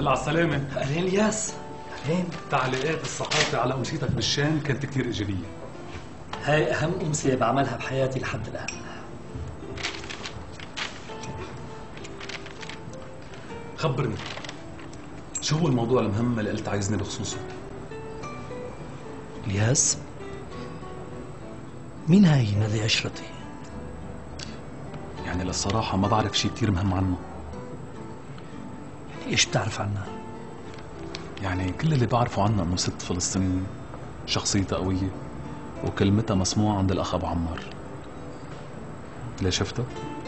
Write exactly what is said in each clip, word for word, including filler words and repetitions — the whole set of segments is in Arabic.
لله على السلامة. أهلين الياس. أهلين. تعليقات الصحافة على أمسيتك بالشام كانت كتير إيجابية. هاي أهم أمسية بعملها بحياتي لحد الآن. خبرني، شو هو الموضوع المهم اللي قلت عايزني بخصوصه؟ الياس، مين هاي نادي عشرتي؟ يعني للصراحة ما بعرف شي كتير مهم عنه. ايش بتعرف عنها؟ يعني كل اللي بعرفه عنها انه ست فلسطينية، شخصيتها قوية، وكلمتها مسموعة عند الأخ أبو عمار. ليه شفتها؟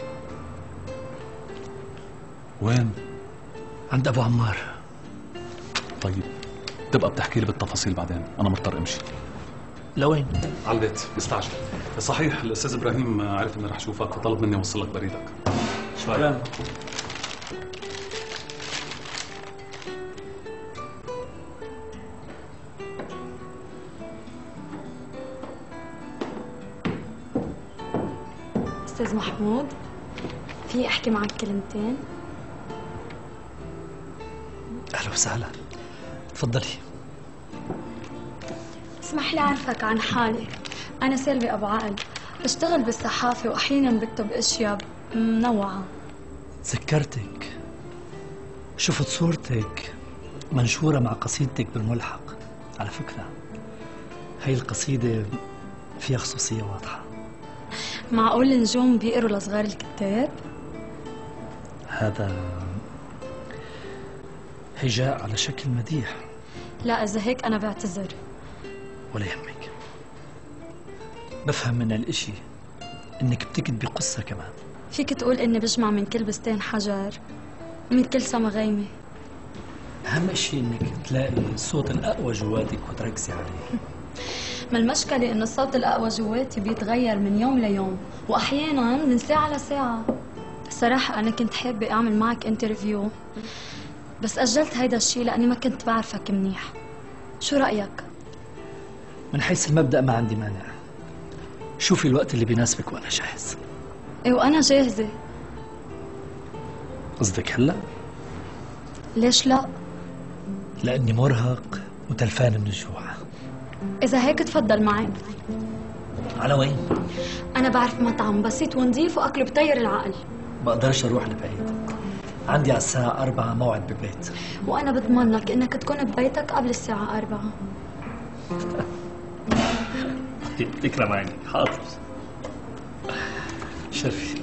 وين؟ عند أبو عمار. طيب تبقى بتحكي لي بالتفاصيل بعدين، أنا مضطر أمشي. لوين؟ على البيت، مستعجل. صحيح الأستاذ إبراهيم عرف إني رح شوفك فطلب مني أوصل لك بريدك. شكرا. أستاذ محمود، في أحكي معك كلمتين؟ أهلا وسهلا، تفضلي. اسمح لي أعرفك عن حالي. أنا سيلفي أبو عقل، بشتغل بالصحافة وأحيانا بكتب أشياء منوعة. تذكرتك، شفت صورتك منشورة مع قصيدتك بالملحق. على فكرة هاي القصيدة فيها خصوصية واضحة. معقول النجوم بيقروا لصغار الكتاب؟ هذا هجاء على شكل مديح. لا إذا هيك أنا بعتذر. ولا يهمك، بفهم من الاشي انك بتكتبي قصة كمان. فيك تقول إني بجمع من كل بستان حجر، من كل سما غيمة. أهم شيء إنك تلاقي الصوت الأقوى جواتك وتركزي عليه. ما المشكلة إنه الصوت الأقوى جواتي بيتغير من يوم ليوم، وأحياناً من ساعة لساعة. الصراحة أنا كنت حابة أعمل معك انترفيو، بس أجلت هيدا الشيء لأني ما كنت بعرفك منيح. شو رأيك؟ من حيث المبدأ ما عندي مانع. شوفي الوقت اللي بيناسبك وأنا جاهز. إيه وأنا جاهزة. قصدك هلأ؟ ليش لا؟ لأني مرهق وتلفان من الجوع. إذا هيك تفضل معي. على وين؟ أنا بعرف مطعم بسيط ونظيف وأكله بطير العقل. بقدرش أروح لبعيد، عندي على الساعة أربعة موعد ببيت. وأنا بضمن لك إنك تكون ببيتك قبل الساعة أربعة. تكرم عينك. حاضر. شرفي.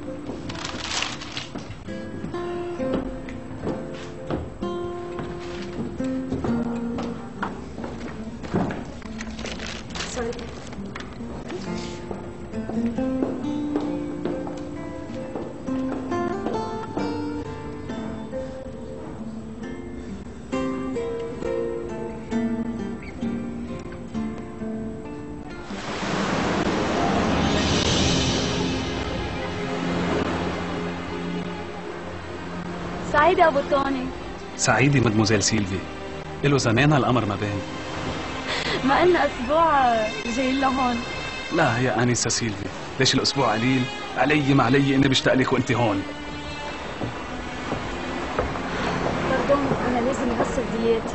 سعيدة أبو توني. سعيدة مدموزيل سيلفي، إله زمان هالأمر ما بين. ما إلنا أسبوع جايين لهون. لا يا آنسة سيلفي، ليش الأسبوع قليل؟ علي ما علي إني بشتاق لك وأنت هون. باردون، أنا لازم أغسل دياتي.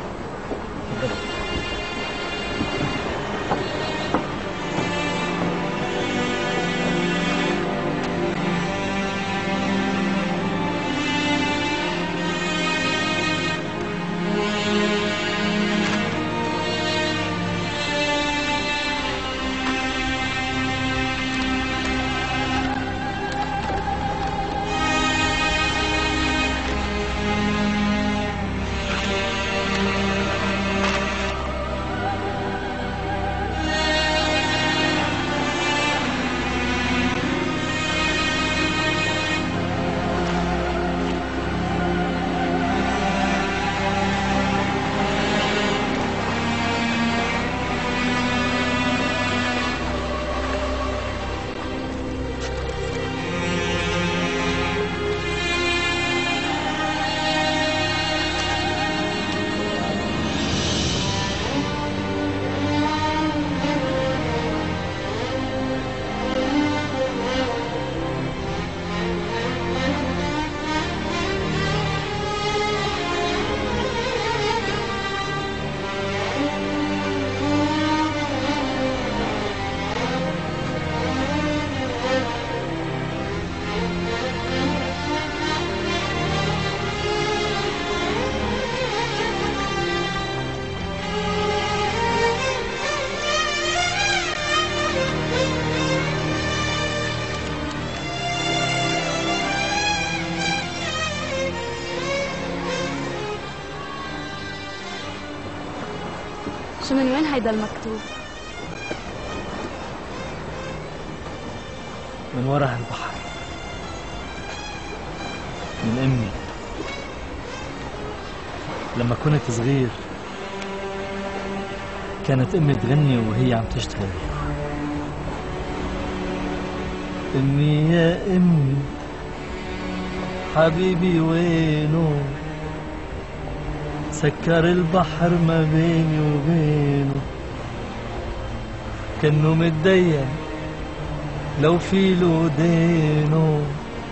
شو من وين هيدا المكتوب؟ من ورا هالبحر، من أمي لما كنت صغير. كانت أمي تغني وهي عم تشتغل. أمي يا أمي حبيبي وينه، سكر البحر ما بيني وبينه، كأنه متدين لو في له دينه،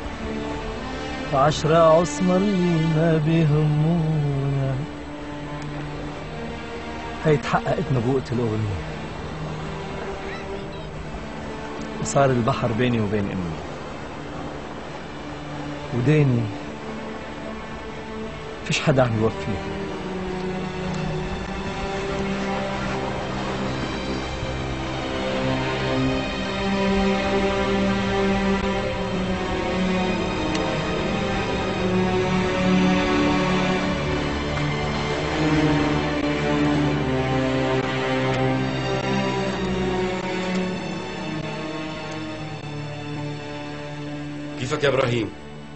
عشرة عصمر ما بيهمونا. هي تحققت نبوءة الأغنية، وصار البحر بيني وبين أمي، وديني فيش حدا عم يوفيه. كيفك يا ابراهيم؟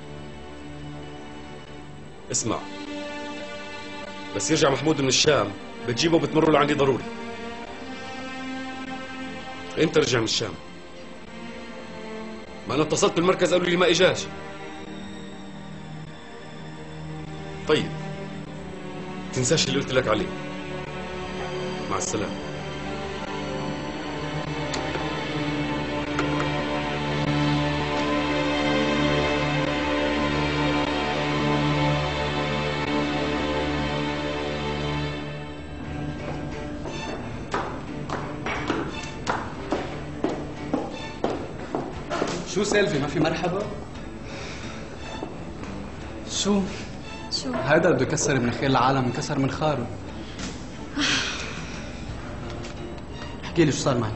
اسمع، بس يرجع محمود من الشام بتجيبه بتمره لعندي ضروري. امتى رجع من الشام؟ ما انا اتصلت بالمركز قالوا لي ما اجاش. طيب تنساش اللي قلت لك عليه. مع السلامه. شو سيلفي ما في مرحبا؟ شو؟ شو؟ هيدا بده يكسر مناخير العالم انكسر من خاره. احكي لي شو صار معك؟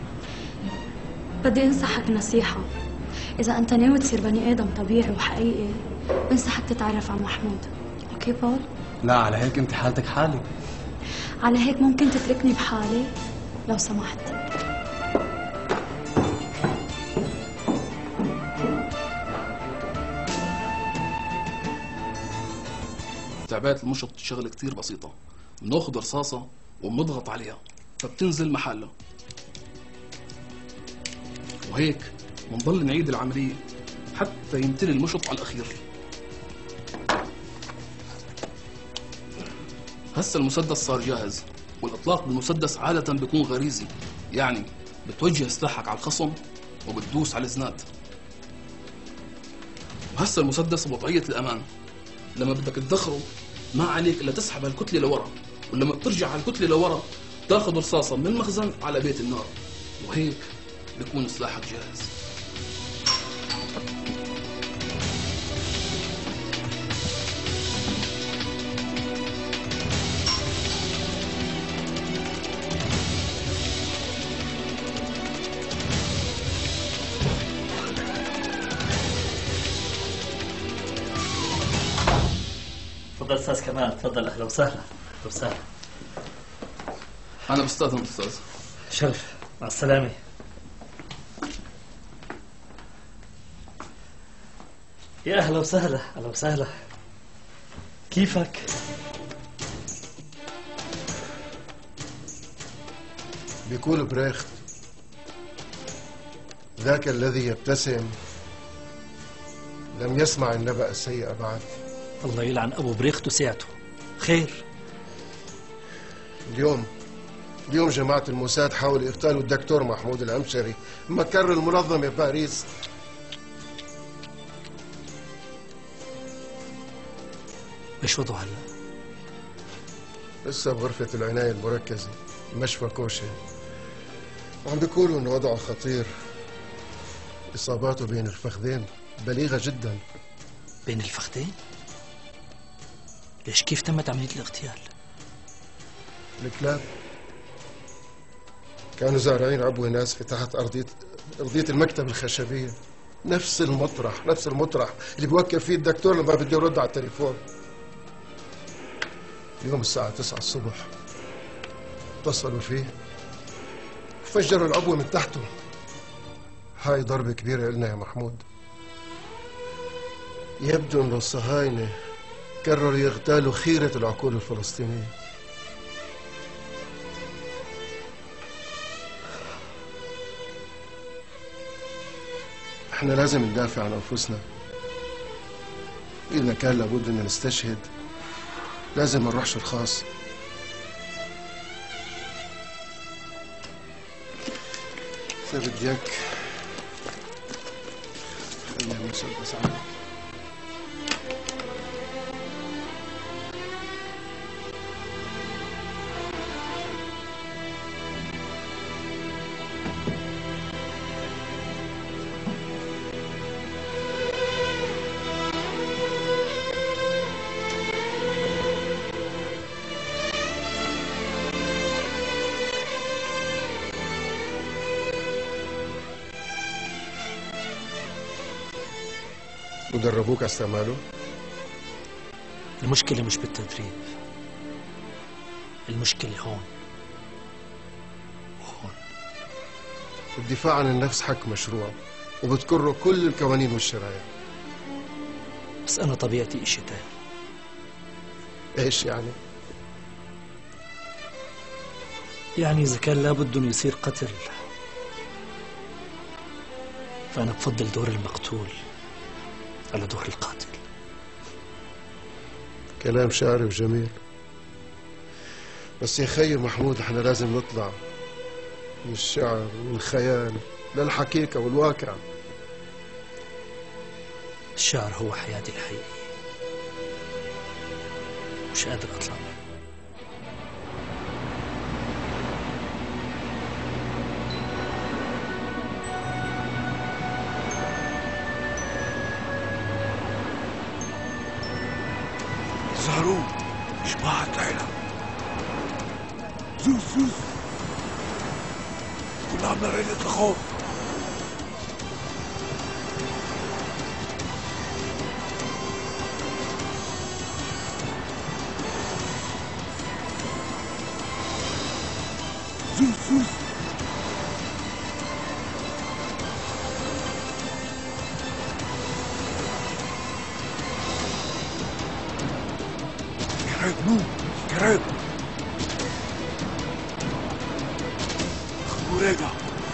بدي انصحك نصيحة، إذا أنت ناوي تصير بني آدم طبيعي وحقيقي بنصحك تتعرف على محمود، أوكي بول؟ لا على هيك انت حالتك حالي. على هيك ممكن تتركني بحالي لو سمحت. تعبئة المشط شغلة كتير بسيطة، بناخد رصاصة وبنضغط عليها فبتنزل محلها، وهيك بنضل نعيد العملية حتى يمتلي المشط على الأخير. هسا المسدس صار جاهز، والإطلاق بالمسدس عادة بيكون غريزي، يعني بتوجه سلاحك على الخصم وبتدوس على الزناد. وهسا المسدس بوضعية الأمان، لما بدك تدخره ما عليك الا تسحب هالكتله لورا، ولما بترجع هالكتله لورا تاخذ رصاصه من المخزن على بيت النار، وهيك بيكون سلاحك جاهز. تفضل استاذ كمال، تفضل. اهلا وسهلا. اهلا وسهلا. انا بستاذن استاذ. شرف، مع السلامه. يا اهلا وسهلا. اهلا وسهلا. كيفك؟ بيقول بريخت ذاك الذي يبتسم لم يسمع النبأ السيء بعد. الله يلعن ابو بريخت وساعته. خير؟ اليوم اليوم جماعة الموساد حاولوا يغتالوا الدكتور محمود العمشري مقر المنظمة بباريس. ايش وضعه هلا؟ لسه بغرفة العناية المركزة مشفى كوشة، وعم بيقولوا انه وضعه خطير. اصاباته بين الفخذين بليغة جدا. بين الفخذين؟ ليش كيف تمت عملية الاغتيال؟ الكلاب كانوا زارعين عبوة ناسفة تحت أرضية أرضية المكتب الخشبية، نفس المطرح نفس المطرح اللي بوقف فيه الدكتور لما بده يرد على التليفون. اليوم الساعة تسعة الصبح اتصلوا فيه وفجروا العبوة من تحته. هاي ضربة كبيرة إلنا يا محمود. يبدو إنه الصهاينة قرروا يغتالوا خيرة العقول الفلسطينية. احنا لازم ندافع عن أنفسنا. إذا كان لابد إن نستشهد لازم ما نروحش الخاص. إذا بدك خلينا المسدس عندي. ودربوك على استعماله؟ المشكلة مش بالتدريب، المشكلة هون وهون. الدفاع عن النفس حق مشروع وبتكروا كل القوانين والشرائع. بس أنا طبيعتي إشي تاني. إيش يعني؟ يعني إذا كان لابد إنه يصير قتل فأنا بفضل دور المقتول على دور القاتل. كلام شعري وجميل، بس يا خي محمود احنا لازم نطلع من الشعر والخيال للحقيقة والواقع. الشعر هو حياتي الحقيقية، مش قادر أطلع منه. زهرون جماعة عيلة زوز زوز كلها عاملة ريلة الخوف. زوز زوز قريب نو قريب خبوريجا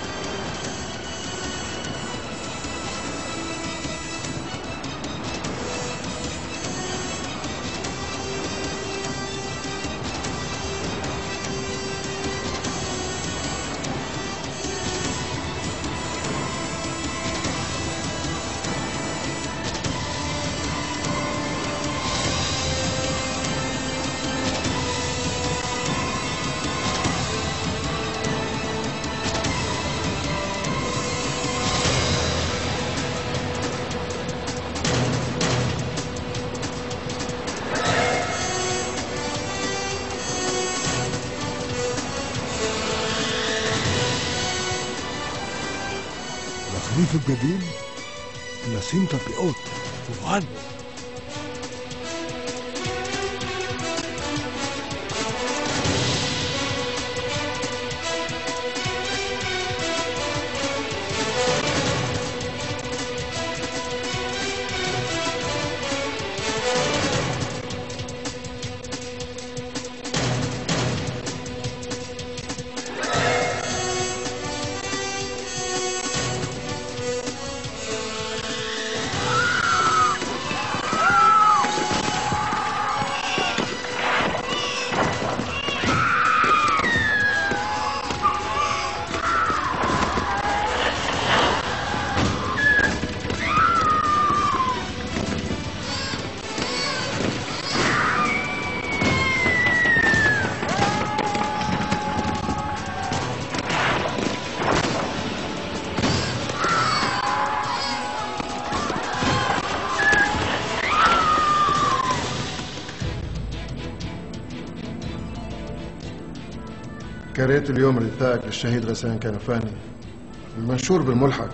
الخريف القديم نسيم تطبيقات وغن قريت اليوم الوثائق للشهيد غسان كنفاني المنشور بالملحق.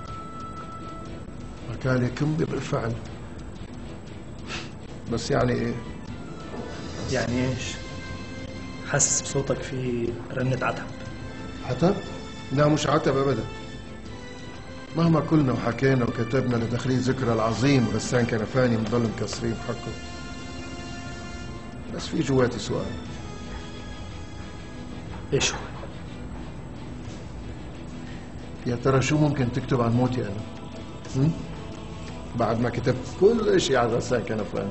حكالي كمبي بالفعل، بس يعني ايه؟ يعني ايش؟ حاسس بصوتك في رنة عتب. عتب؟ لا مش عتب ابدا. مهما قلنا وحكينا وكتبنا لتخليد ذكرى العظيم غسان كنفاني بنضل مكسرين بحقه. بس في جواتي سؤال. ايش هو؟ يا ترى شو ممكن تكتب عن موتي انا؟ هم؟ بعد ما كتبت كل شيء عن غسان كنفاني.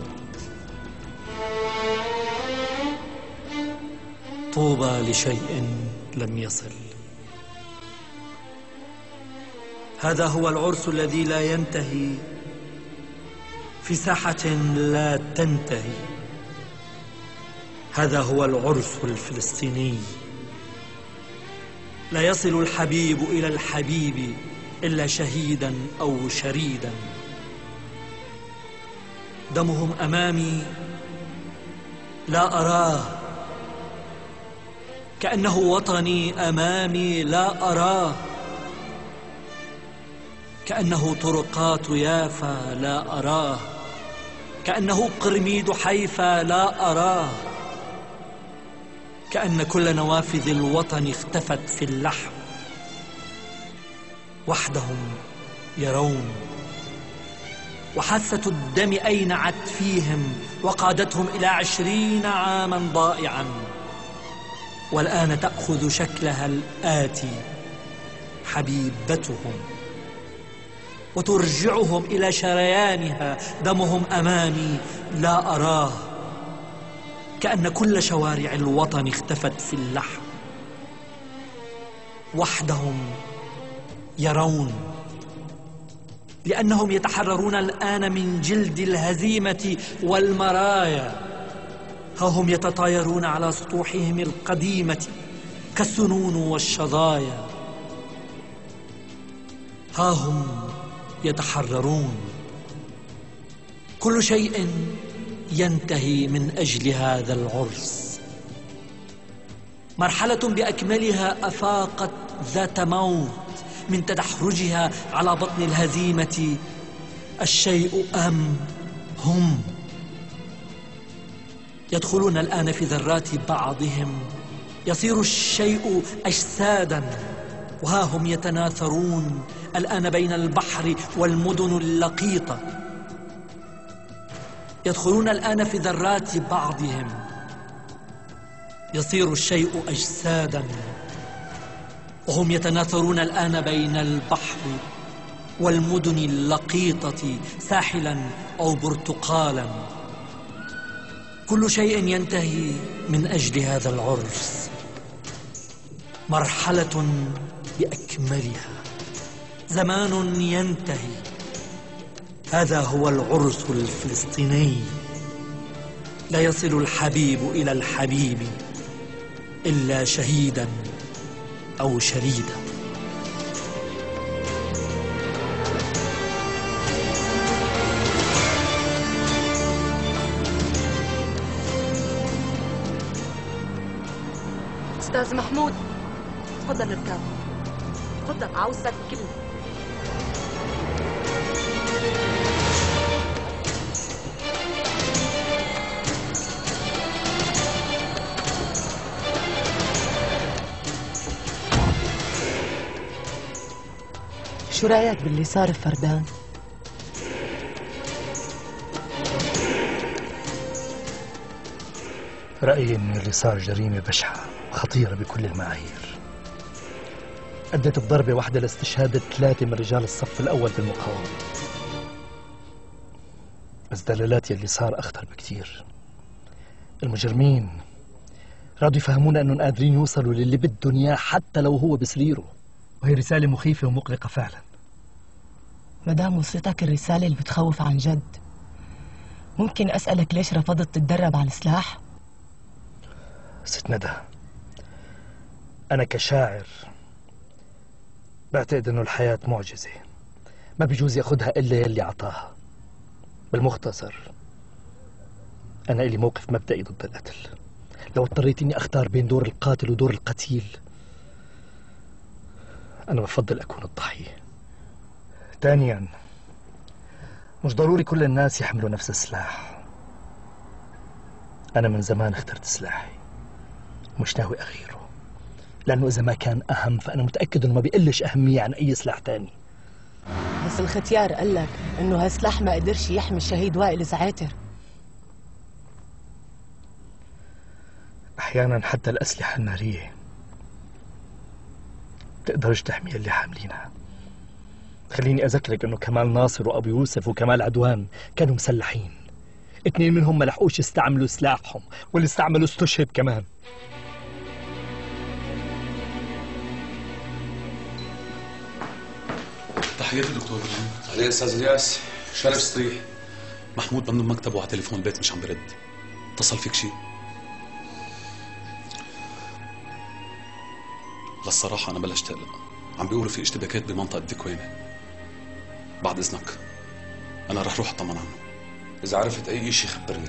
طوبى لشيء لم يصل. هذا هو العرس الذي لا ينتهي في ساحة لا تنتهي. هذا هو العرس الفلسطيني. لا يصل الحبيب إلى الحبيب إلا شهيدا أو شريدا. دمهم أمامي لا أراه، كأنه وطني أمامي لا أراه، كأنه طرقات يافا لا أراه، كأنه قرميد حيفا لا أراه، كأن كل نوافذ الوطن اختفت في اللحم. وحدهم يرون، وحاسة الدم أينعت فيهم وقادتهم إلى عشرين عاما ضائعا، والآن تأخذ شكلها الآتي حبيبتهم وترجعهم إلى شريانها. دمهم أمامي لا أراه، كأن كل شوارع الوطن اختفت في اللحم. وحدهم يرون، لأنهم يتحررون الآن من جلد الهزيمة والمرايا. ها هم يتطايرون على سطوحهم القديمة كالسنون والشظايا. ها هم يتحررون. كل شيء ينتهي من أجل هذا العرس. مرحلة بأكملها أفاقت ذات موت من تدحرجها على بطن الهزيمة. الشيء أم هم يدخلون الآن في ذرات بعضهم. يصير الشيء أجسادا، وها هم يتناثرون الآن بين البحر والمدن اللقيطة. يدخلون الآن في ذرات بعضهم. يصير الشيء أجسادا، وهم يتناثرون الآن بين البحر والمدن اللقيطة ساحلا أو برتقالا. كل شيء ينتهي من أجل هذا العرس. مرحلة بأكملها، زمان ينتهي. هذا هو العرس الفلسطيني. لا يصل الحبيب إلى الحبيب إلا شهيدا أو شريدا. أستاذ محمود، تفضل اركب. تفضل، عاوزك كلمة. شو رأيك باللي صار بفردان؟ رأيي إن اللي صار جريمة بشعة خطيرة بكل المعايير. أدت بضربة واحدة لاستشهاد ثلاثة من رجال الصف الأول بالمقاومة. بس دلالات يلي صار أخطر بكتير. المجرمين رادوا يفهمونا أنهم قادرين يوصلوا للي بدهم إياه حتى لو هو بسريره، وهي رسالة مخيفة ومقلقة فعلا. مدام وصلتك الرسالة اللي بتخوف عن جد، ممكن أسألك ليش رفضت تتدرب على السلاح؟ ست ندى، أنا كشاعر بعتقد إنه الحياة معجزة ما بيجوز ياخدها إلا يلي عطاها. بالمختصر أنا إلي موقف مبدئي ضد القتل. لو اضطريت إني أختار بين دور القاتل ودور القتيل، أنا بفضل أكون الضحية. ثانياً، مش ضروري كل الناس يحملوا نفس السلاح. أنا من زمان اخترت سلاحي، مش ناوي أغيره، لأنه إذا ما كان أهم فأنا متأكد إنه ما بيقلش أهمية عن أي سلاح تاني. بس الختيار قال لك إنه هالسلاح ما قدرش يحمي الشهيد وائل زعاتر. أحيانا حتى الأسلحة النارية تقدرش تحمي اللي حاملينها. خليني أذكرك إنه كمال ناصر وأبو يوسف وكمال عدوان كانوا مسلحين، اثنين منهم ما لحقوش يستعملوا سلاحهم، واللي استعملوا استشهد كمان. تحياتي دكتور. عليه استاذ الياس، شرف ستريح. محمود من المكتب وعلى تليفون البيت مش عم برد. اتصل فيك شيء؟ للصراحة أنا بلشت أقلق، عم بيقولوا في اشتباكات بمنطقة ديكوينة. بعد إذنك أنا رح روح أطمن عنه. إذا عرفت أي شيء خبرني.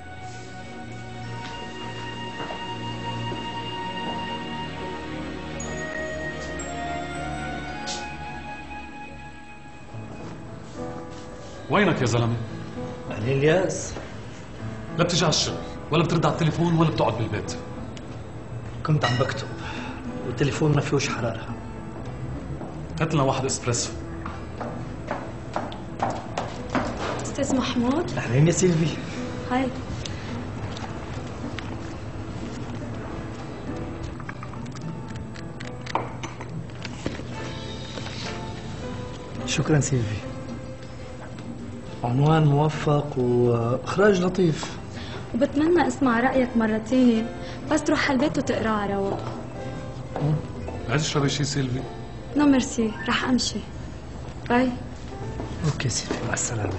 وينك يا زلمة؟ أهلين الياس. لا بتجي على الشغل ولا بترد على التليفون ولا بتقعد بالبيت. كنت عم بكتب والتليفون ما فيهوش حرارة. هات لنا واحد اسبريسو. أستاذ محمود. أهلين يا سيلفي. هاي. شكرا سيلفي. عنوان موفق وإخراج لطيف. وبتمنى اسمع رأيك مرتين بس تروح على البيت وتقراه على رواق. عايز تشربي شيء سيلفي؟ نو ميرسي، رح أمشي. باي. أوكي سيلفي، مع السلامة.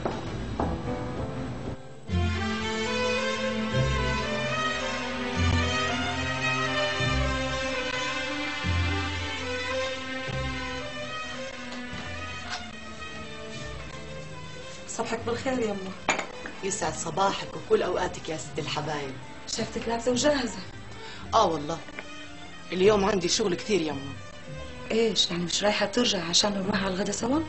صبحك بالخير يما. يسعد صباحك وكل اوقاتك يا ست الحبايب. شايفتك لابسه وجاهزه. اه والله اليوم عندي شغل كثير يما. ايش يعني مش رايحه ترجع عشان نروح على الغدا سوا؟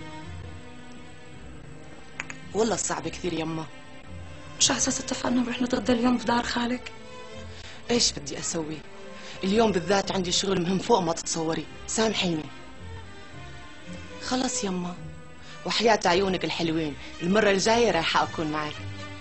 والله صعب كثير يما. مش على اساس اتفقنا نروح نتغدى اليوم في دار خالك؟ ايش بدي اسوي؟ اليوم بالذات عندي شغل مهم فوق ما تتصوري، سامحيني. خلص يما، وحياة عيونك الحلوين المرة الجاية رايحة أكون معك.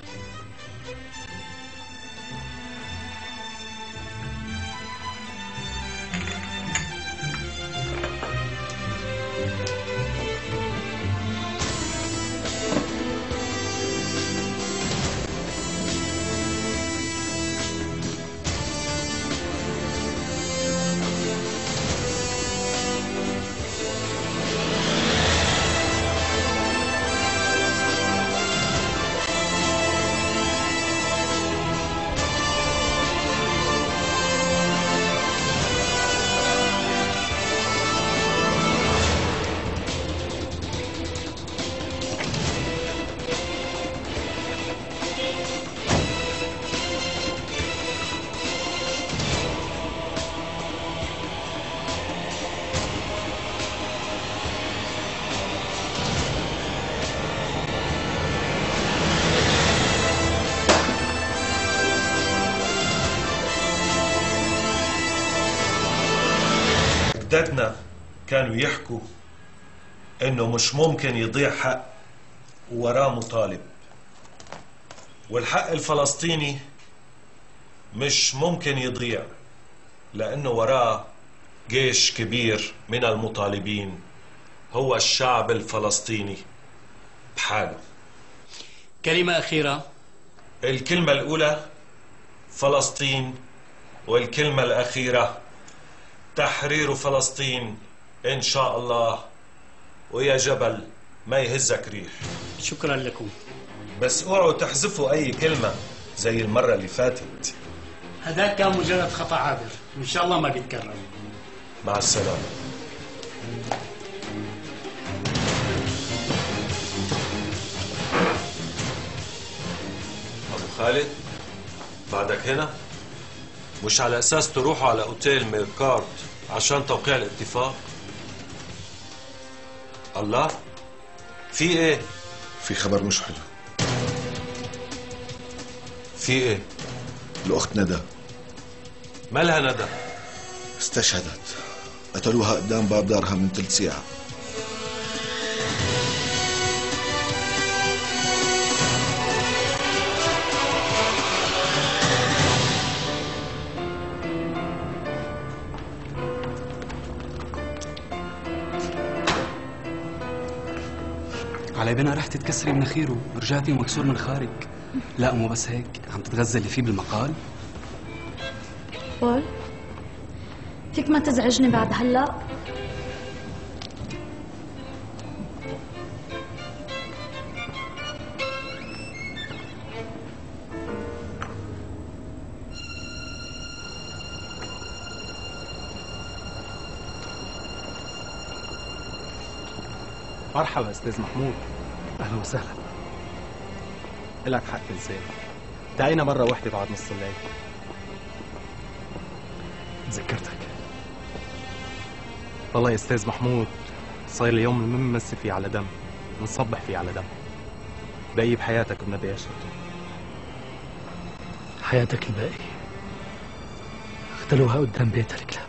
أجدادنا كانوا يحكوا إنه مش ممكن يضيع حق وراه مطالب، والحق الفلسطيني مش ممكن يضيع لأنه وراه جيش كبير من المطالبين هو الشعب الفلسطيني بحاله. كلمة أخيرة. الكلمة الأولى فلسطين، والكلمة الأخيرة تحرير فلسطين إن شاء الله، ويا جبل ما يهزك ريح. شكرا لكم. بس اوعوا تحذفوا أي كلمة زي المرة اللي فاتت. هذاك كان مجرد خطأ عابر، إن شاء الله ما بيتكرر. مع السلامة. أبو خالد، بعدك هنا؟ مش على أساس تروحوا على أوتيل ميركارد عشان توقيع الاتفاق؟ الله، في إيه؟ في خبر مش حلو. في إيه؟ الأخت ندى مالها ندى؟ استشهدت، قتلوها قدام باب دارها من ثلث ساعة. على بالنا رح تتكسري مناخيره ورجعتي ومكسور من خارج. لا مو بس هيك، عم تتغزلي فيه بالمقال. بول فيك ما تزعجني بعد هلا؟ مرحبا استاذ محمود. اهلا وسهلا. لك حق لسان، تعينا مرة واحدة بعد نص الليل. تذكرتك. والله يا استاذ محمود صاير لي يوم منمسي فيه على دم، منصبح فيه على دم. باقي بحياتك بنبي اشرته. حياتك الباقي اختلوها قدام بيت الكلاب.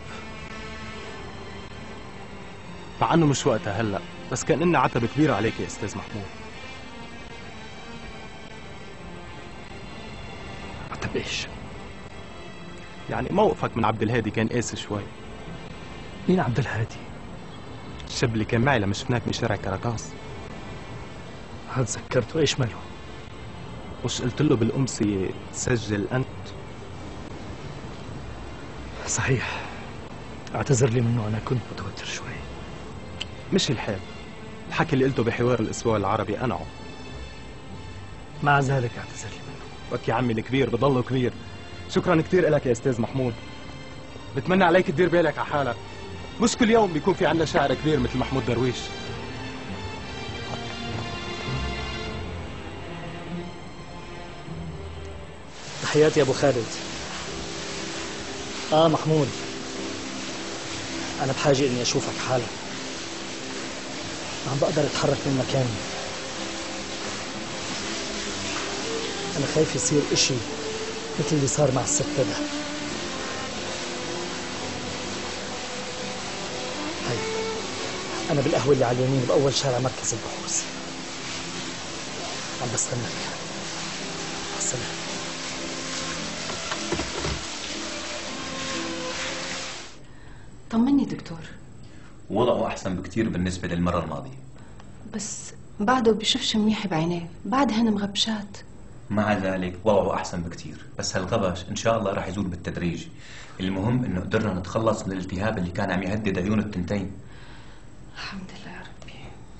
مع انه مش وقتها هلا، بس كان لنا عتب كبير عليك يا استاذ محمود. عتب ايش؟ يعني موقفك من عبد الهادي كان قاسي شوي. مين عبد الهادي؟ الشاب اللي كان معي لما شفناك بشارع كراكاس. هاد تذكرته، ايش ماله؟ مش قلت له بالأمسية تسجل أنت؟ صحيح، اعتذر لي منه، أنا كنت متوتر شوي. مش الحال، الحكي اللي قلته بحوار الأسبوع العربي أنعه. مع ذلك اعتذر لي منه. وك يا عمي الكبير بضله كبير. شكرا كثير لك يا أستاذ محمود. بتمنى عليك تدير بالك على حالك، مش كل يوم بيكون في عندنا شاعر كبير مثل محمود درويش. تحياتي يا ابو خالد. اه محمود، انا بحاجه اني اشوفك حالا. ما عم بقدر اتحرك من مكاني. انا خايف يصير اشي مثل اللي صار مع الست ندى. هي انا بالقهوه اللي على اليمين باول شارع مركز البحوث. عم بستناك. مع السلامه. طمني دكتور. وضعه أحسن بكتير بالنسبة للمرة الماضية، بس بعده بشوفش منيح بعينيه، بعدهن مغبشات. مع ذلك وضعه أحسن بكتير، بس هالغبش إن شاء الله راح يزول بالتدريج. المهم إنه قدرنا نتخلص من الالتهاب اللي كان عم يهدد عيون التنتين. الحمد لله يا ربي.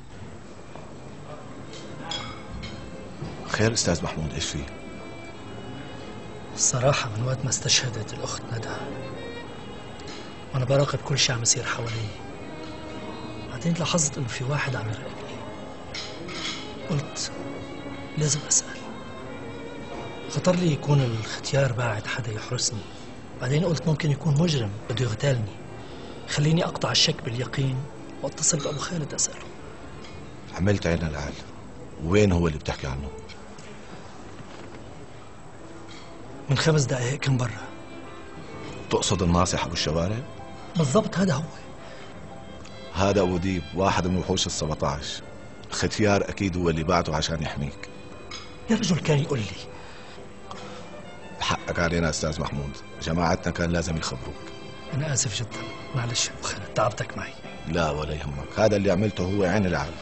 خير أستاذ محمود، إيش فيه؟ الصراحة من وقت ما استشهدت الأخت ندى وأنا براقب كل شيء عم يصير حوالي، بعدين لاحظت إنه في واحد عم يراقبني. قلت لازم أسأل. خطر لي يكون الختيار باعت حدا يحرسني، بعدين قلت ممكن يكون مجرم بده يغتالني. خليني أقطع الشك باليقين وأتصل بأبو خالد أسأله. عملت عين العال، وين هو اللي بتحكي عنه؟ من خمس دقائق كان برا. تقصد الناصح أبو الشوارع؟ بالضبط، هذا هو. هذا أبو ديب، واحد من وحوش السبعة عشر. ختيار أكيد هو اللي بعته عشان يحميك. يا رجل كان يقول لي. حقك علينا أستاذ محمود، جماعتنا كان لازم يخبروك. أنا آسف جدا، معلش أبو خالد تعبتك معي. لا ولا يهمك، هذا اللي عملته هو عين العال.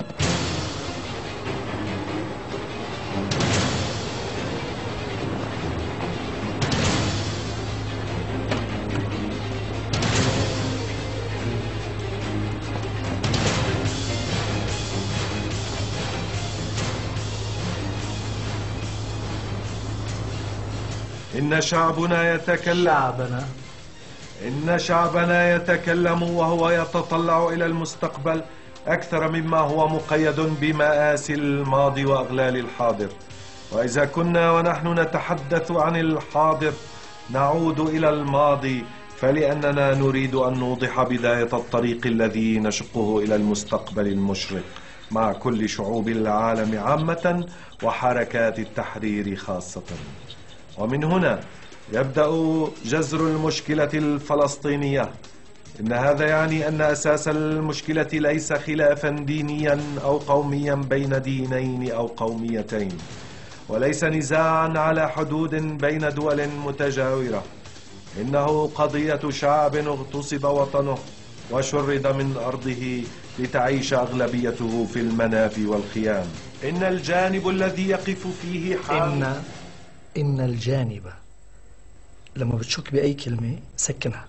إن شعبنا يتكلم شعبنا إن شعبنا يتكلم وهو يتطلع إلى المستقبل أكثر مما هو مقيد بمآسي الماضي وأغلال الحاضر. وإذا كنا ونحن نتحدث عن الحاضر نعود إلى الماضي، فلأننا نريد أن نوضح بداية الطريق الذي نشقه إلى المستقبل المشرق مع كل شعوب العالم عامة وحركات التحرير خاصة. ومن هنا يبدأ جذر المشكلة الفلسطينية. إن هذا يعني أن أساس المشكلة ليس خلافا دينيا أو قوميا بين دينين أو قوميتين، وليس نزاعا على حدود بين دول متجاورة، إنه قضية شعب اغتصب وطنه وشرد من أرضه لتعيش أغلبيته في المنافي والخيام. إن الجانب الذي يقف فيه حال إن إن الجانب لما بتشك بأي كلمة سكنها.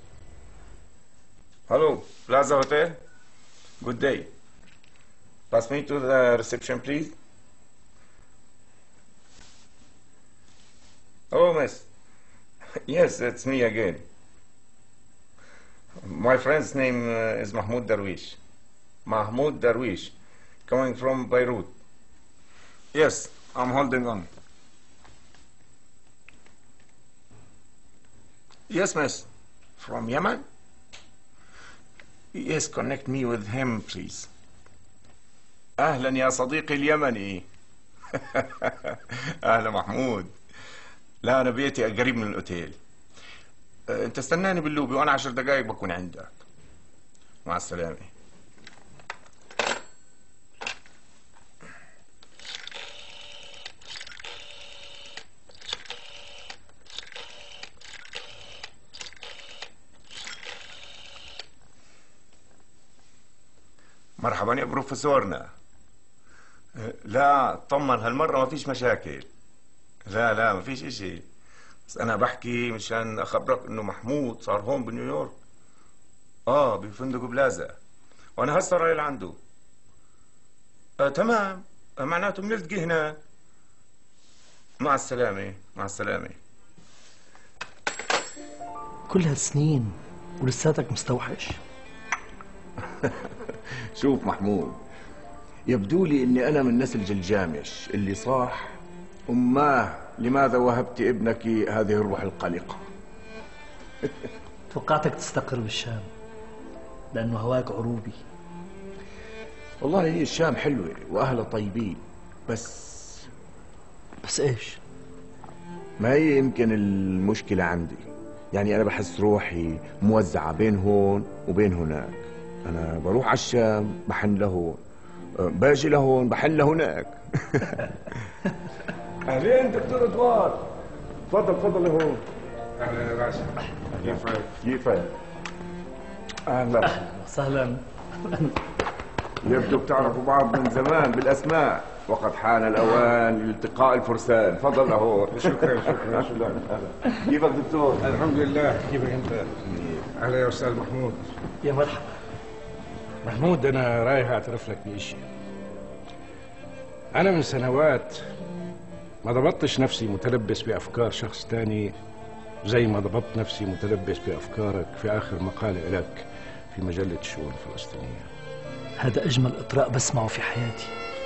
Hello, Plaza Hotel. Good day. Pass me to the reception, please. Oh, miss. Yes, it's me again. My friend's name uh, is Mahmoud Darwish. Mahmoud Darwish, coming from Beirut. Yes, I'm holding on. Yes, miss. From Yemen? Yes, connect me with him, please. أهلا يا صديقي اليمني. أهلا محمود. لا أنا بيتي قريب من الأوتيل. أنت استناني باللوبي وأنا عشر دقايق بكون عندك. مع السلامة. مرحبا يا بروفيسورنا. لا اطمن هالمرة ما فيش مشاكل. لا لا ما فيش اشي، بس انا بحكي مشان اخبرك انه محمود صار هون بنيويورك. اه بفندق بلازا، وانا هسه رايح عنده. آه تمام، آه معناته بنلتقي هناك. مع السلامة مع السلامة. كل هالسنين ولساتك مستوحش؟ شوف محمود، يبدو لي اني انا من نسل جلجامش اللي صاح اماه لماذا وهبت ابنك هذه الروح القلقة؟ توقعتك تستقر بالشام لانه هواك عروبي. والله هي الشام حلوة واهلها طيبين، بس بس ايش؟ ما هي يمكن المشكلة عندي، يعني انا بحس روحي موزعة بين هون وبين هناك. أنا بروح على الشام بحن لهون، باجي لهون بحن لهناك. أهلين دكتور إدوار، تفضل تفضل لهون. أهلا يا باشا. كيفك؟ كيفك؟ أهلا وسهلا. يبدو بتعرفوا بعض من زمان بالأسماء، وقد حان الأوان لالتقاء الفرسان. تفضل لهون. شكرا شكرا شكرا. أهلا. كيفك دكتور؟ الحمد لله. كيفك أنت؟ أهلا يا أستاذ محمود. يا مرحبا. محمود، أنا رايح أعترف لك بشيء. أنا من سنوات ما ضبطتش نفسي متلبس بأفكار شخص تاني زي ما ضبطت نفسي متلبس بأفكارك في آخر مقالة لك في مجلة الشؤون الفلسطينية. هذا أجمل إطراء بسمعه في حياتي.